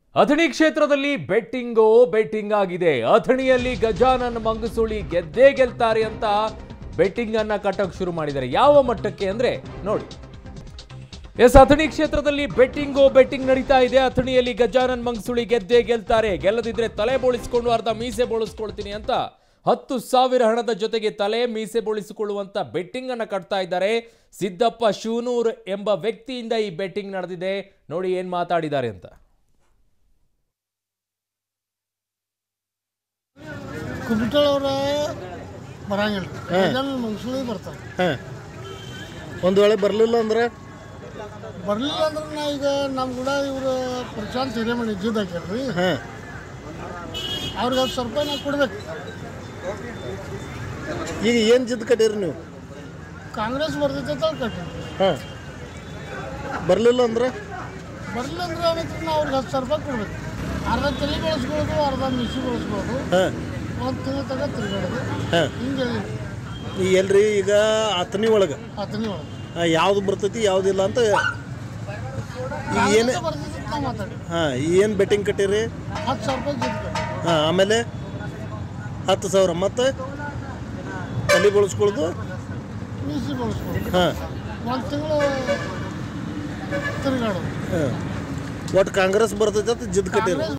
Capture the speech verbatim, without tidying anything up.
ಅಥಣಿ ಕ್ಷೇತ್ರದಲ್ಲಿ ಬೆಟ್ಟಿಂಗೋ ಬೆಟ್ಟಿಂಗ್ ಆಗಿದೆ. ಅಥಣಿಯಲ್ಲಿ ಗಜಾನನ್ ಮಂಗಸುಳಿ ಗೆದ್ದೇ ಗೆಲ್ತಾರೆ ಅಂತ ಬೆಟ್ಟಿಂಗ್ ಅನ್ನ ಕಟ್ಟಕ್ಕೆ ಶುರು ಮಾಡಿದ್ದಾರೆ. ಯಾವ ಮಟ್ಟಕ್ಕೆ ಅಂದ್ರೆ ನೋಡಿ, ಎಸ್ ಅಥಣಿ ಕ್ಷೇತ್ರದಲ್ಲಿ ಬೆಟ್ಟಿಂಗೋ ಬೆಟ್ಟಿಂಗ್ ನಡೀತಾ ಇದೆ. ಅಥಣಿಯಲ್ಲಿ ಗಜಾನನ್ ಮಂಗಸುಳಿ ಗೆದ್ದೇ ಗೆಲ್ತಾರೆ, ಗೆಲ್ಲದಿದ್ರೆ ತಲೆ ಬೋಳಿಸಿಕೊಂಡು ಅರ್ಧ ಮೀಸೆ ಬೋಳಿಸ್ಕೊಳ್ತೀನಿ ಅಂತ ಹತ್ತು ಸಾವಿರ ಹಣದ ಜೊತೆಗೆ ತಲೆ ಮೀಸೆ ಬೋಳಿಸಿಕೊಳ್ಳುವಂತ ಬೆಟ್ಟಿಂಗ್ ಅನ್ನ ಕಟ್ತಾ ಇದ್ದಾರೆ. ಸಿದ್ದಪ್ಪ ಶಿವನೂರ್ ಎಂಬ ವ್ಯಕ್ತಿಯಿಂದ ಈ ಬೆಟ್ಟಿಂಗ್ ನಡೆದಿದೆ. ನೋಡಿ ಏನ್ ಮಾತಾಡಿದ್ದಾರೆ ಅಂತ. ಕುಬಿಟಳವ್ರ ಬರಂಗಿಲ್ಲ, ಮಂಗಸುಳಿ ಬರ್ತಾರೆ. ಒಂದು ವೇಳೆ ಬರಲಿಲ್ಲ ಅಂದ್ರೆ ಬರಲಿಲ್ಲ ಅಂದ್ರೆ ನಾ ಈಗ ನಮ್ಮ ಕೂಡ ಇವರು ಪ್ರಶಾಂತ್ ಹಿರೇಮಣಿ ಜಿದ್ ಹಾಕ್ಯಾರ್ರಿ, ಅವ್ರಿಗೆ ಹತ್ತು ಸಾವಿರ ರೂಪಾಯಿ ನಾವು ಕೊಡ್ಬೇಕು. ಈಗ ಏನು ಜಿದ್ ಕಟ್ಟಿರಿ ನೀವು? ಕಾಂಗ್ರೆಸ್ ಬರ್ತೈತೆ ಅಂತ ಕಟ್ಟಿರಿ. ಹಾಂ, ಬರಲಿಲ್ಲ ಅಂದ್ರೆ ಬರಲಿಲ್ಲ ಅಂದ್ರೆ ಅವತ್ತು ನಾವು ಅವ್ರಿಗೆ ಹತ್ತು ಸಾವಿರ ರೂಪಾಯಿ ಕೊಡ್ಬೇಕು. ಅರ್ಧ ತಲೆ ಬೆಳೆಸ್ಕೊಳ್ಳೋದು, ಅರ್ಧ ಮಿಸಿ ಬೆಳೆಸ್ಕೊಳ್ಳೋದು, ಹಾಂ ಒಂದು ತಿಂಗಳ ತಗ ತಿರುಗಾಡೋದು, ಹಾಂ. ಹಿಂಗೆ ಈಗ ಎಲ್ರಿ ಈಗ ಅಥಣಿ ಒಳಗೆ ಹತ್ತನೇ ಒಳಗೆ ಯಾವ್ದು ಬರ್ತೈತಿ ಯಾವುದಿಲ್ಲ ಅಂತ ಈಗ ಏನು ಬರ್ತೈತೆ ನಾವು ಮಾತಾಡಿ. ಹಾಂ, ಏನು ಬೆಟ್ಟಿಂಗ್ ಕಟ್ಟಿರಿ? ಹತ್ತು ಸಾವಿರ ರೂಪಾಯಿ ಜಿದ್ ಕಟ್ಟಿ. ಹಾಂ, ಆಮೇಲೆ ಹತ್ತು ಸಾವಿರ ಮತ್ತು ತಲೆ ಬಳಸ್ಕೊಳ್ಳೋದು, ಮಿಸಿ ಬೆಳೆಸ್ಕೊಳ್ಳೋದು, ಹಾಂ, ಒಂದು ತಿಂಗಳು ತಿರುಗಾಡೋದು. ಹಾಂ. ಒಟ್ಟು ಕಾಂಗ್ರೆಸ್ ಬರ್ತೈತೆ ಅಂತ ಜಿದ್ ಕಟ್ಟಿರಿ.